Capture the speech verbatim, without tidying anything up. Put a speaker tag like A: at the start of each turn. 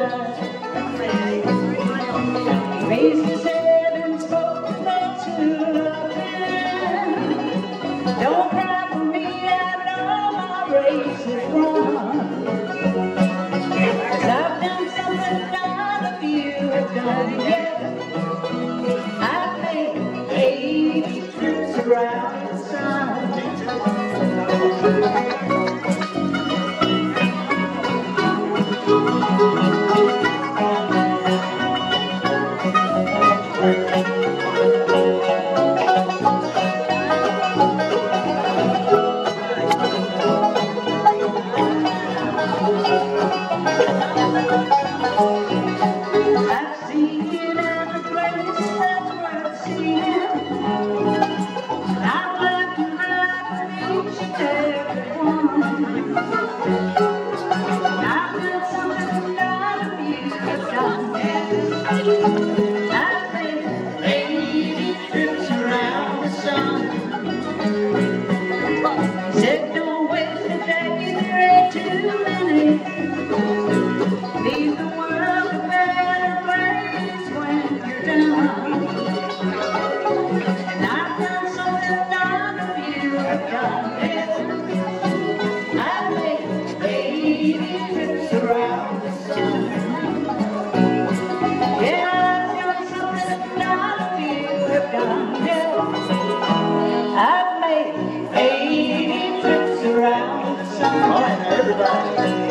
A: Raised his head and spoke the thoughts to love him. Don't cry for me, I know my race is run. 'Cause I've done something none of you have done yet. I've made eighty trips around the sun. I've seen it every place, that's where I've seen it. I've lived and read each and every one. I've done something none of you have done yet. I've made eighty trips around the sun. Said don't waste a day, there ain't too many. Leave the world a better place when you're done. And I've done something none of you have done yet. I've made eighty trips around the sun. Yeah, I've done something none of you have done yet. I've made eighty trips around the sun. All right, now everybody.